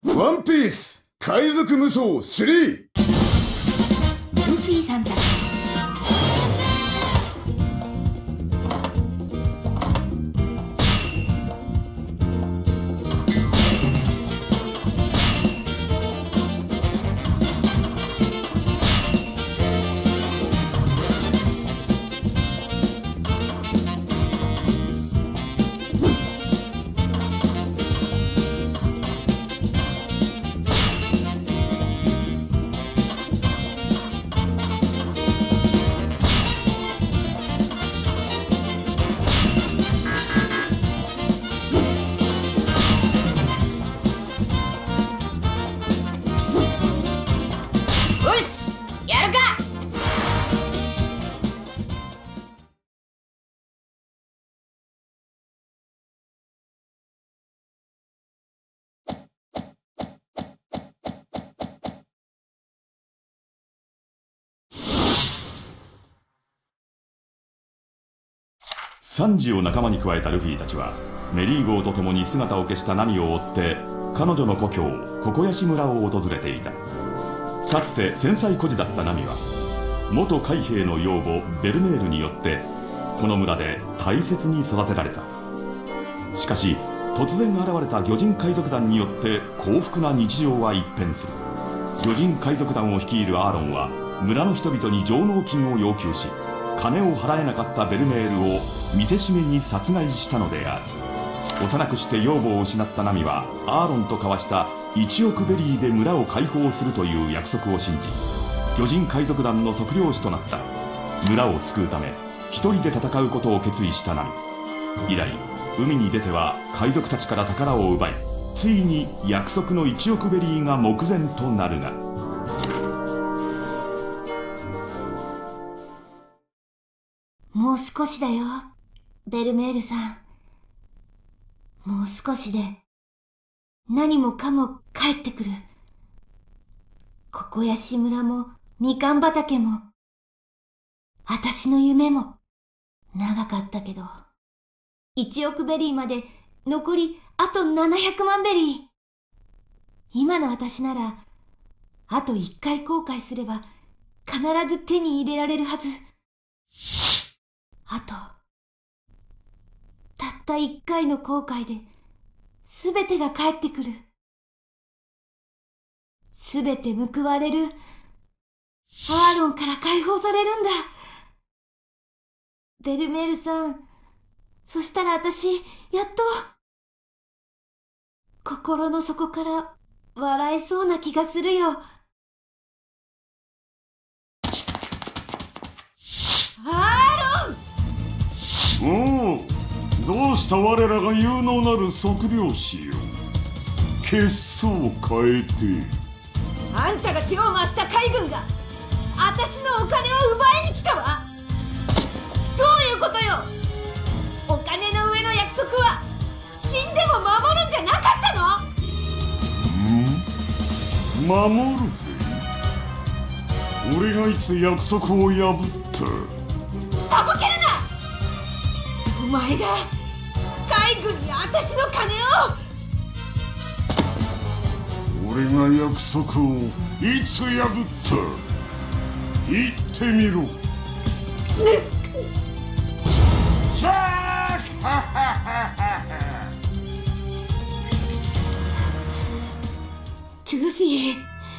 ワンピース海賊無双3。 ルフィさんたち。 よし、やるか。 サンジを仲間に加えたルフィたちはメリー号と共に姿を消したナミを追って彼女の故郷ココヤシ村を訪れていた。かつて戦災孤児だったナミは元海兵の養母ベルメールによってこの村で大切に育てられた。しかし突然現れた魚人海賊団によって幸福な日常は一変する。魚人海賊団を率いるアーロンは村の人々に上納金を要求し、金を払えなかったベルメールを見せしめに殺害したのである。幼くして養母を失ったナミはアーロンと交わした1億ベリーで村を解放するという約束を信じ、魚人海賊団の測量士となった。村を救うため一人で戦うことを決意したナミ。以来海に出ては海賊たちから宝を奪い、ついに約束の1億ベリーが目前となるが、 もう少しだよ、ベルメールさん。もう少しで何もかも帰ってくる。ココヤシ村もみかん畑も、私の夢も長かったけど、1億ベリーまで残りあと700万ベリー。今の私ならあと1回後悔すれば必ず手に入れられるはず。あとたった1回の後悔で全てが返ってくる。全て報われる。アーロンから解放されるんだ。ベルメールさん、そしたら私、やっと心の底から笑えそうな気がするよ。アーロン！ おお、どうした我らが有能なる測量士よ。血相を変えて。 あんたが手を回した海軍が私のお金を奪いに来たわ。どういうことよ。お金の上の約束は死んでも守るんじゃなかったの？ 守るぜ。俺がいつ約束を破った？ とぼけるな。お前が海軍に私の金を。 俺が約束をいつ破った？言ってみろ。シャーク！ ルフィ、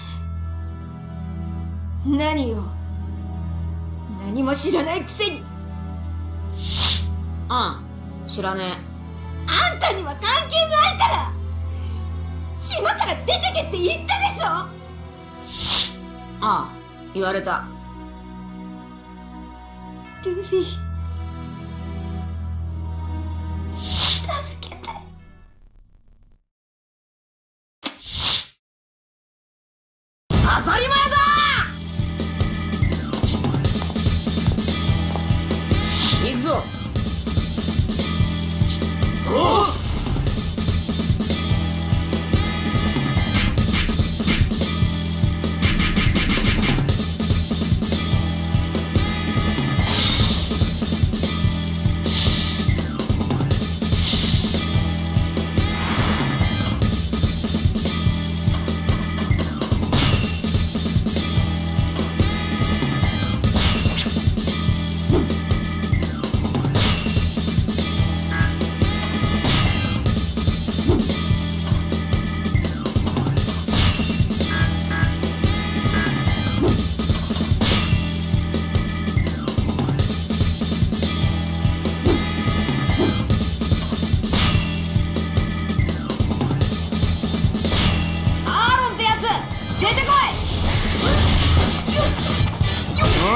何よ。何も知らないくせに。 知らねえ。 あんたには関係ないから。島から出てけって言ったでしょ。 言われた。 ルフィ、助けて。 当たり前だ。行くぞ。 おっ！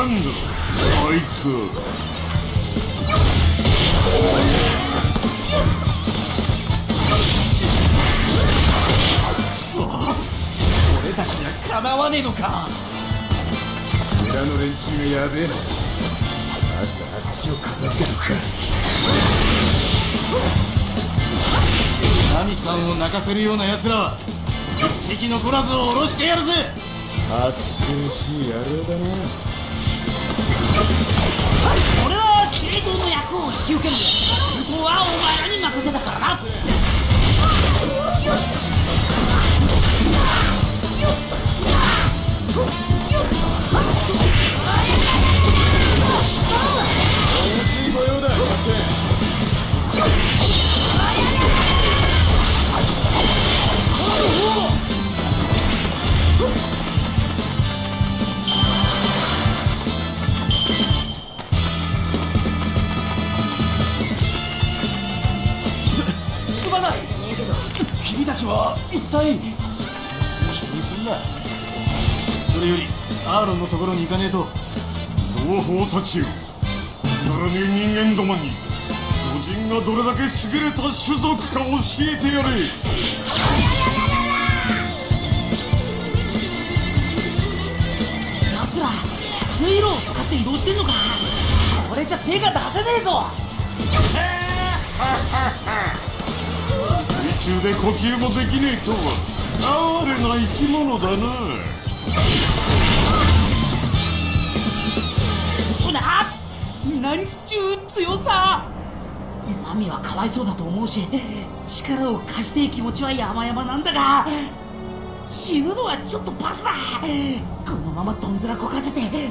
なんだあいつ。 くそ、俺たちにはかなわねえのか。 村の連中がやべえな。まずあっちを片付けるか。 ナミさんを泣かせるような奴らは一匹残らずを下ろしてやるぜ。 暑苦しい野郎だな。 俺は司令塔の役を引き受ける。そこはお前らに任せたからな。 いい御用だ、キャプテン。 すまない。君たちは一体。気にすんな。それよりアーロンのところに行かねえと。 同胞たちよ、くだらねえ人間どもに巨人がどれだけ優れた種族か教えてやれ。 奴ら水路を使って移動してんのか。これじゃ手が出せねえぞ。 水中で呼吸もできねえとは哀れな生き物だな。 なんちゅう強さ。ナミはかわいそうだと思うし、力を貸してい気持ちは山々なんだが、死ぬのはちょっとパスだ。このままどんずらこかせて。みっ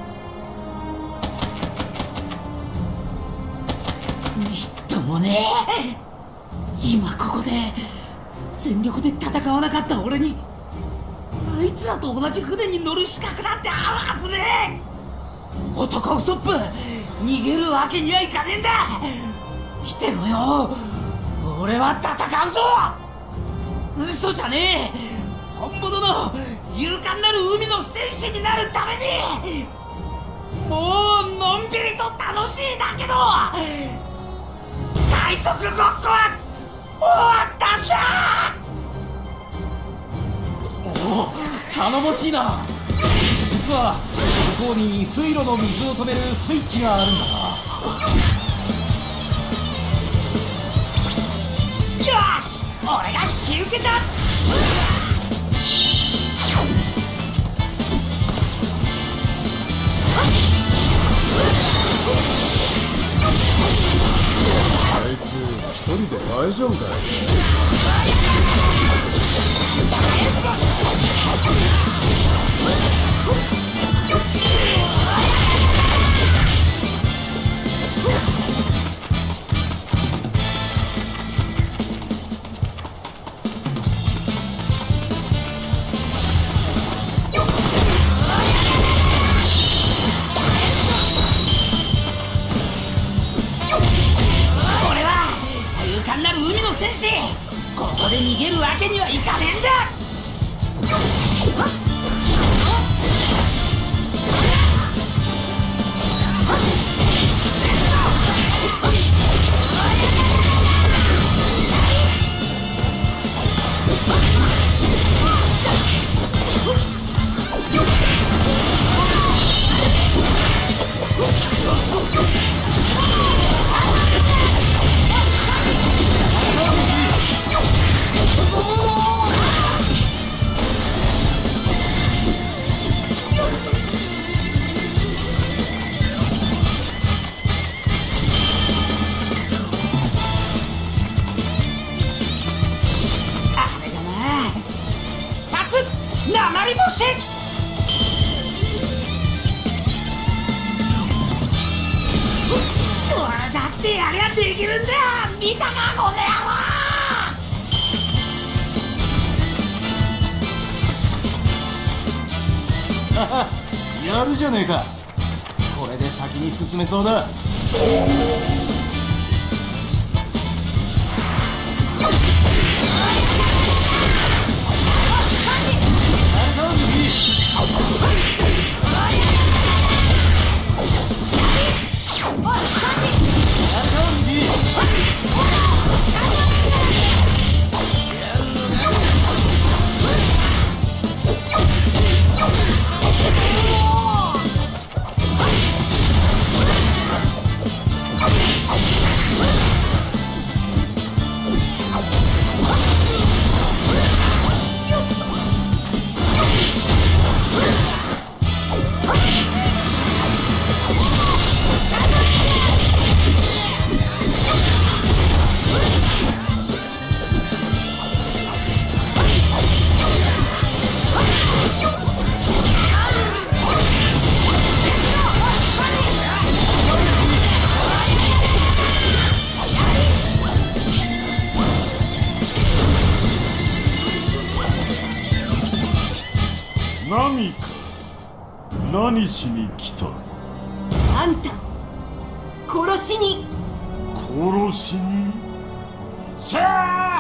ともねえ。今ここで全力で戦わなかった俺にあいつらと同じ船に乗る資格なんてあるはずねえ。男ウソップ、逃げるわけにはいかねえんだ。見てろよ、俺は戦うぞ。嘘じゃねえ。本物の勇敢なる海の戦士になるために。もうのんびりと楽しいだけど海賊ごっこは終わったんだ。おお、頼もしいな。実は向こうに水路の水を止めるスイッチがあるんだ。よし、俺が引き受けた。 あいつ一人で大丈夫かい。 勇敢なる海の戦士、ここで逃げるわけにはいかねえんだ。なり星。俺だってやりゃできるんだよ。見たかこの野郎。やるじゃねえか。これで先に進めそうだ。 何しに来た？ あんた殺しに。 殺しに？しゃ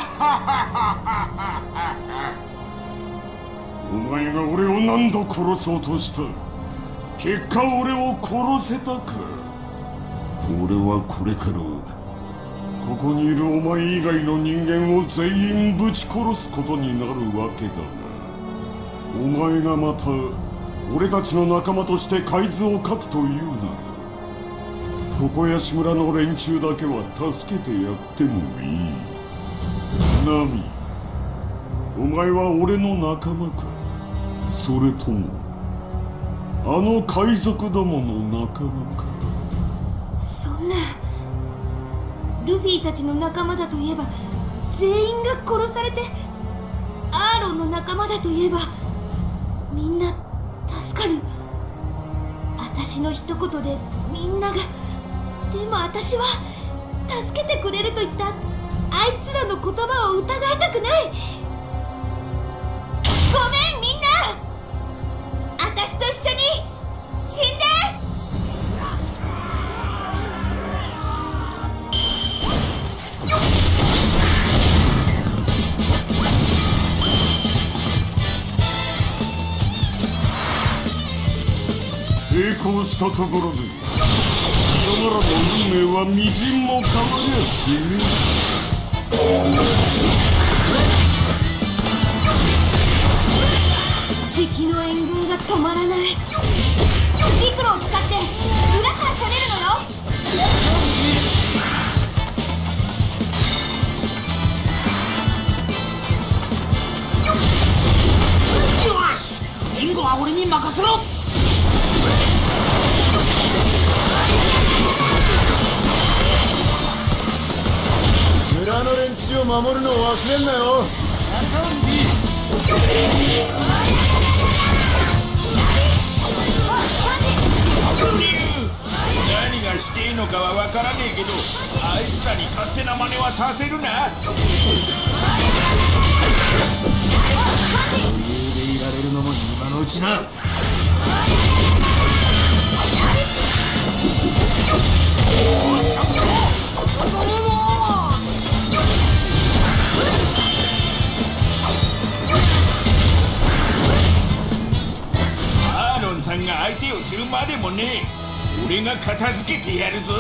ーお前が俺を何度殺そうとした？結果俺を殺せたか？俺はこれからここにいるお前以外の人間を全員ぶち殺すことになるわけだが、お前がまた俺たちの仲間として海図を書くというなら、ここやし村の連中だけは助けてやってもいい。ナミ、お前は俺の仲間か、それともあの海賊どもの仲間か？ そんな。ルフィたちの仲間だといえば全員が殺されて、アーロンの仲間だといえばみんな助かる。私の一言でみんなが。でも私は助けてくれると言ったあいつらの言葉を疑いたくない。ごめんみんな、私と一緒に死んで。 抵抗したところで貴様らの運命はみじんも変わりゃしねえ。敵の援軍が止まらない。陸路を使って裏から攻めるのよ。 よし、援護は俺に任せろ。 村の連中を守るのを忘れんなよ。 何がしていいのかはわからねえけど、あいつらに勝手な真似はさせるな。 余裕でいられるのも今のうちだ。 アーロンさんが相手をするまでもねえ。俺が片付けてやるぞ。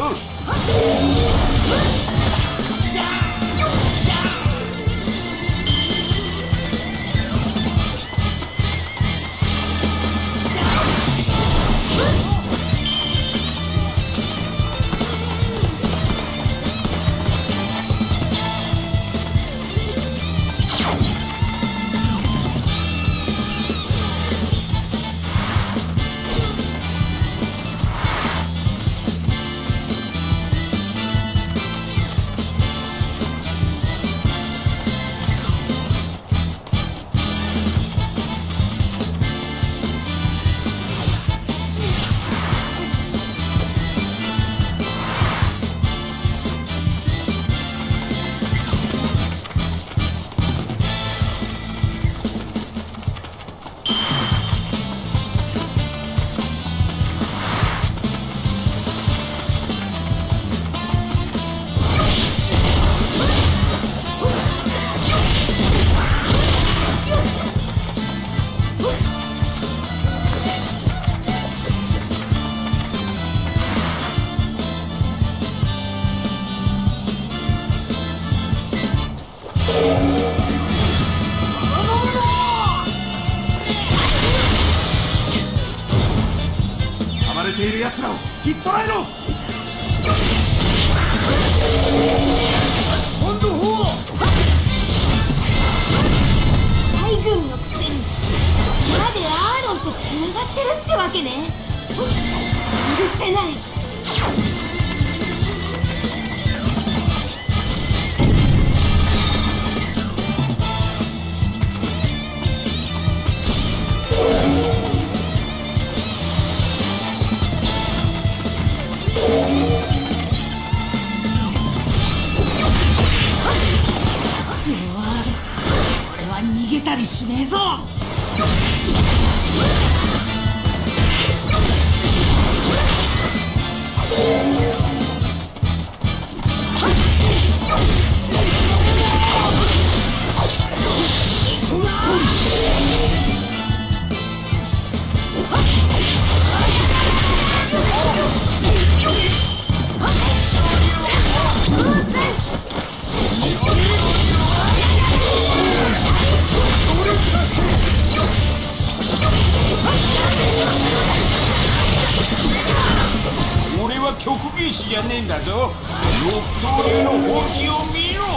ている奴らを引っ捕らえろ。 本土砲海軍のくせにまでアーロンとつながってるってわけね。許せない。 逃げたりしねえぞ。 は曲芸師じゃねえんだぞ。六刀流の本気を見ろ。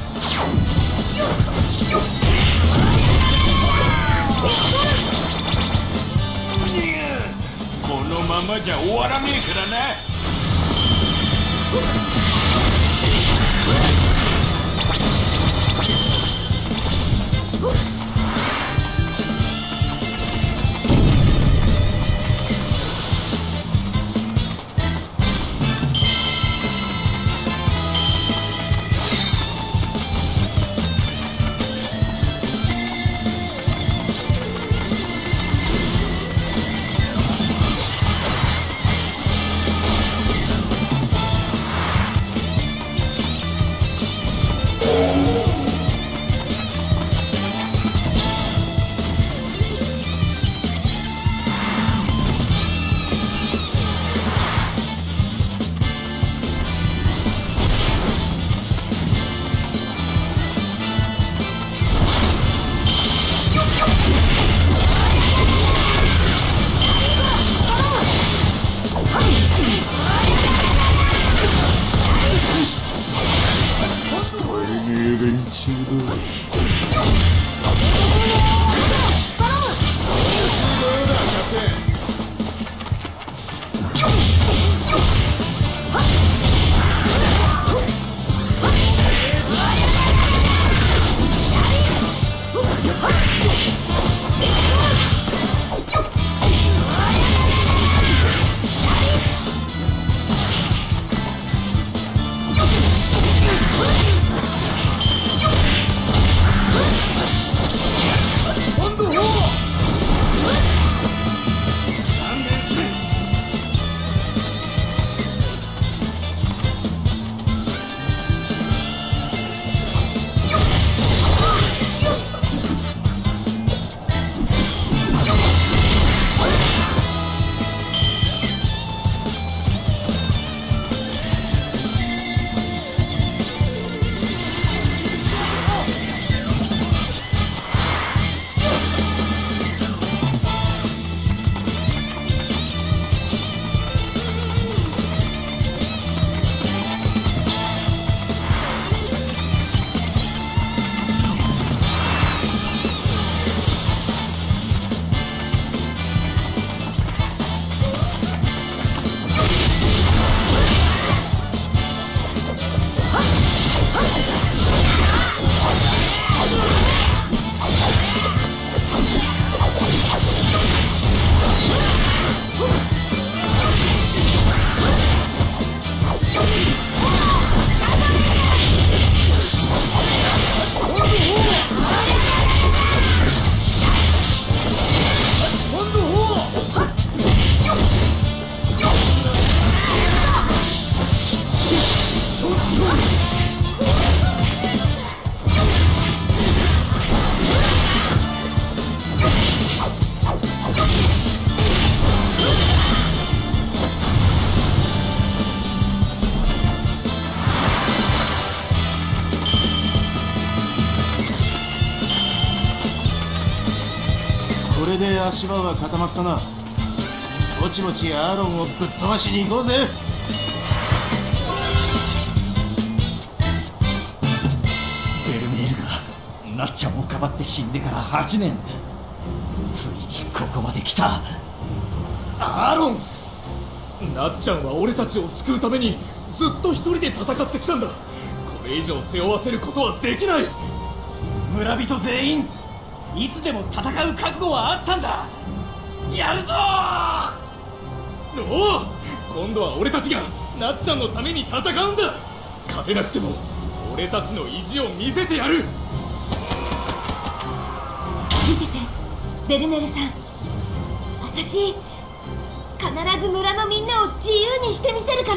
このままじゃ終わらねえからな。 これで足場は固まったな。ぼちぼちアーロンをぶっ飛ばしに行こうぜ。 ベルメールがなっちゃんをかばって死んでから8年、ついにここまで来た。 アーロン、なっちゃんは俺たちを救うためにずっと一人で戦ってきたんだ。これ以上背負わせることはできない。 村人全員いつでも戦う覚悟はあったんだ。やるぞー。 おお、今度は俺たちがなっちゃんのために戦うんだ。勝てなくても俺たちの意地を見せてやる。 見ててベルメルさん、私必ず村のみんなを自由にしてみせるから。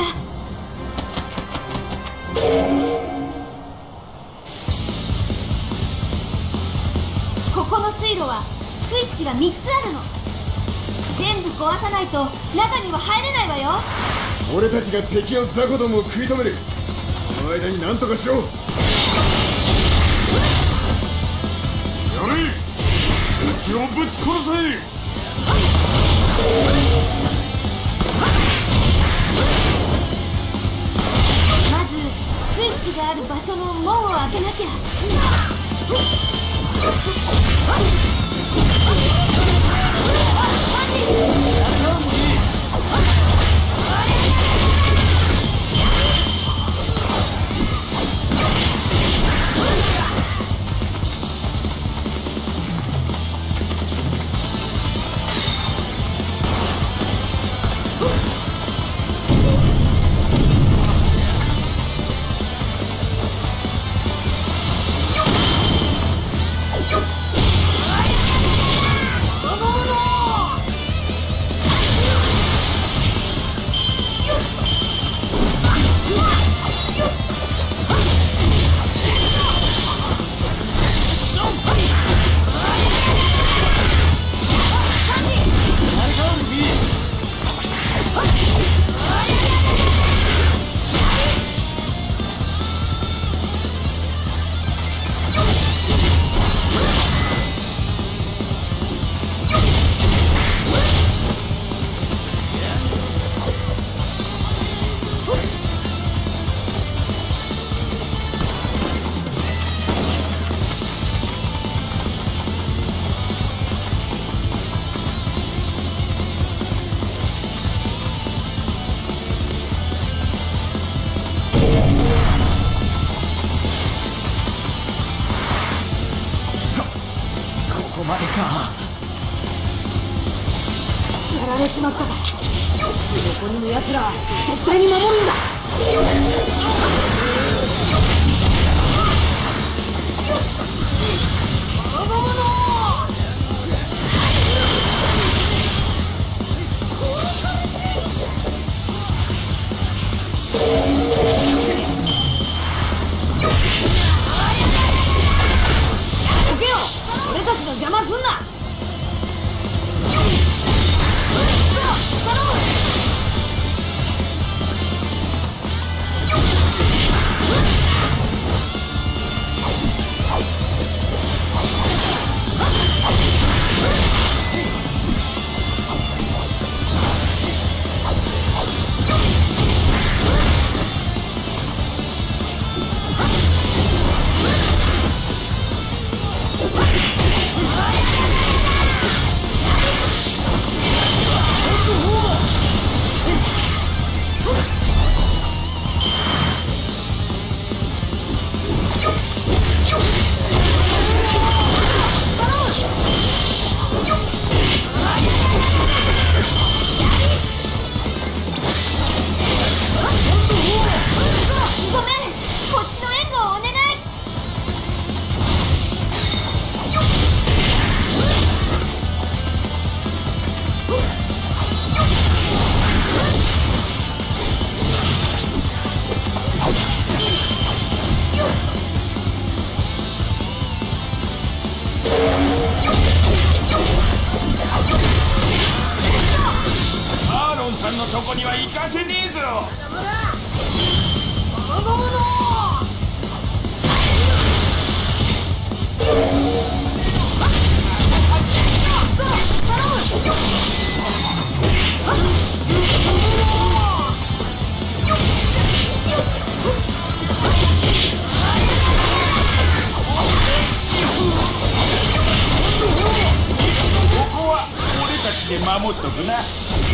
ここの水路はスイッチが3つあるの。全部壊さないと中には入れないわよ。 俺たちが敵の雑魚どもを食い止める。その間に何とかしろ。やれ、敵をぶち殺せ。 場所の門を開けなきゃ。 ここまでか。 やられちまった。横にいる奴ら絶対に守るんだ。どけよ、俺たちの邪魔すんな。 アーロンさんのとこには行かせねえぞ。ここは俺たちで守っとくな。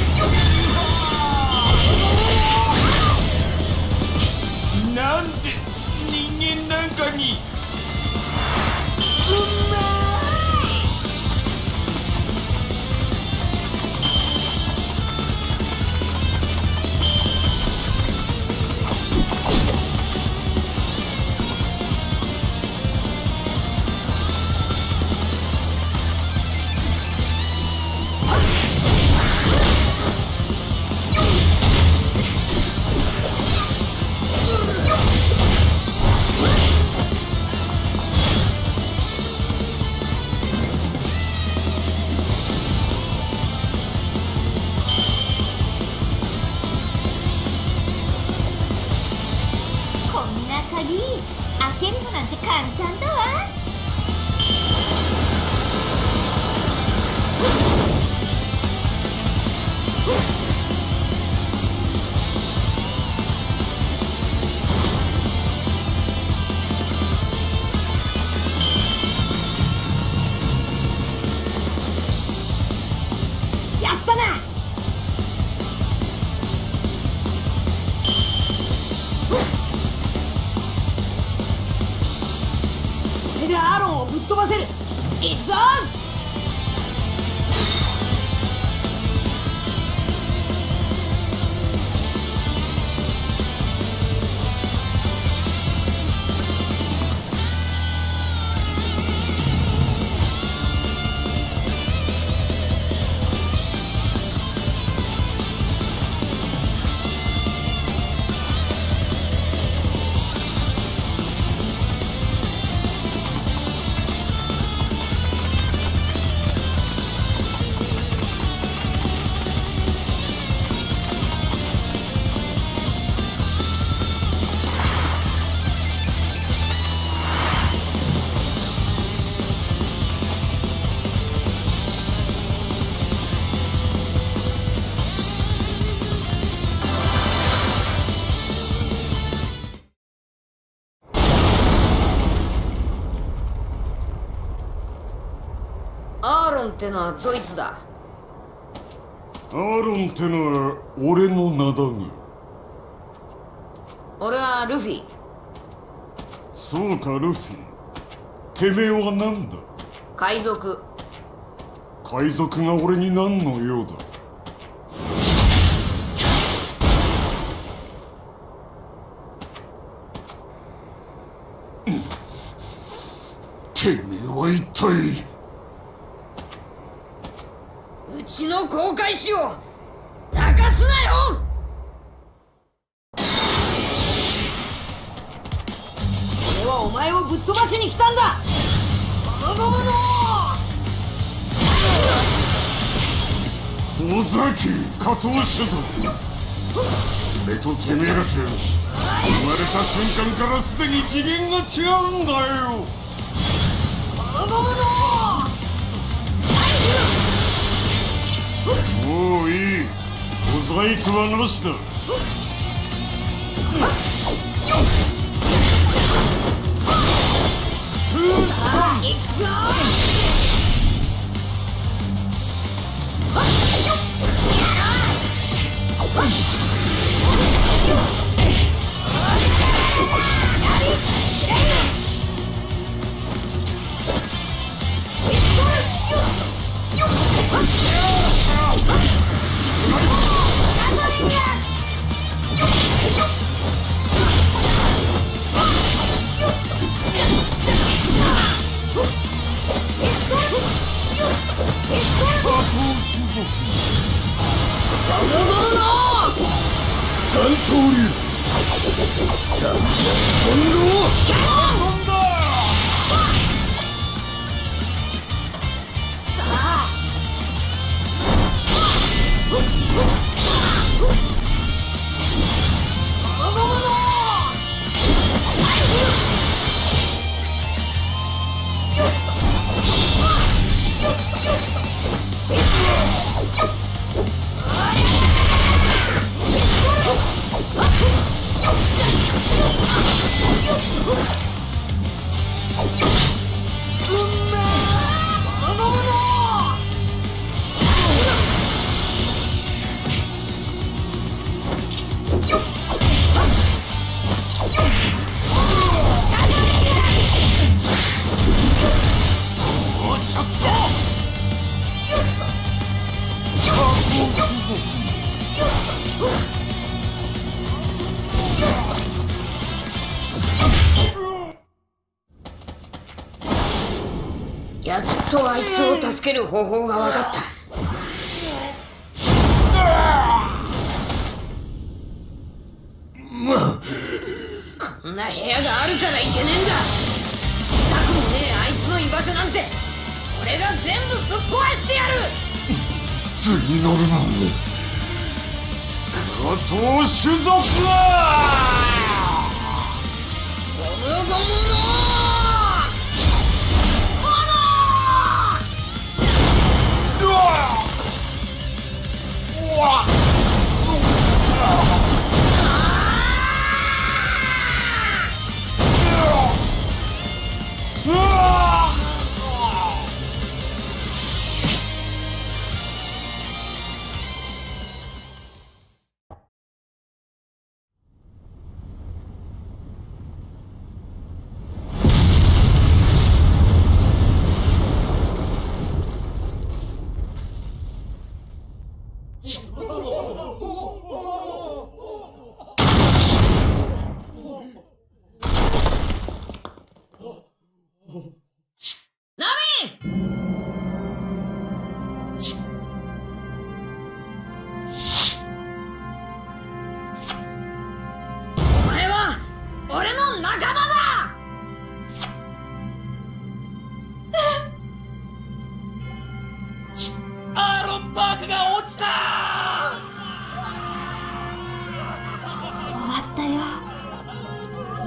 なんで人間なんかに。 鍵開けるのなんて簡単だわ。 ロンをぶっ飛ばせる。行くぞ。アーロンってのはドイツだ。 アーロンってのは俺の名だが。 俺はルフィ。 そうか、ルフィ。てめえは何だ？ 海賊。 海賊が俺に何の用だ？てめえは一体。 うちの航海士を泣かすなよ。俺はお前をぶっ飛ばしに来たんだ。ゴムゴムの尾崎加藤種族。俺とてめえらと生まれた瞬間からすでに次元が違うんだよ。 ゴムゴムのもういい。小細工はなしだ。 行くぞ。やっとあいつを助ける方法が分かった。こんな部屋があるからいけねえんだ。痛くもねえあいつの居場所なんて俺が全部ぶっ壊してやる。 次乗るのね。加藤種族はゴムゴムの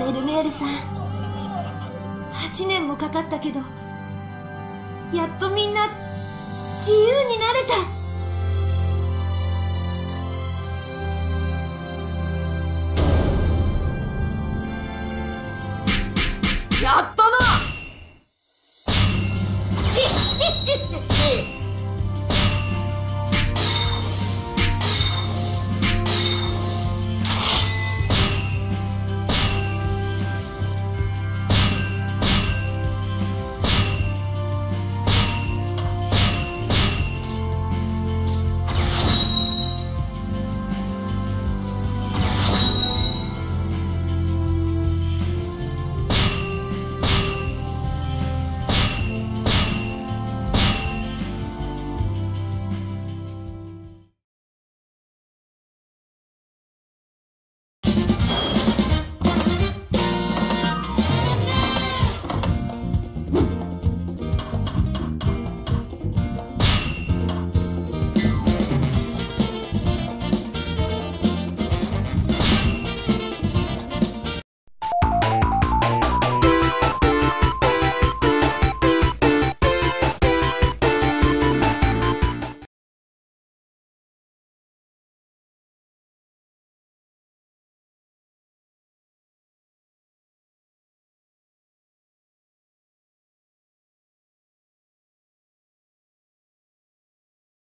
ベルメールさん。8年もかかったけど、やっとみんな自由になれた。 やったな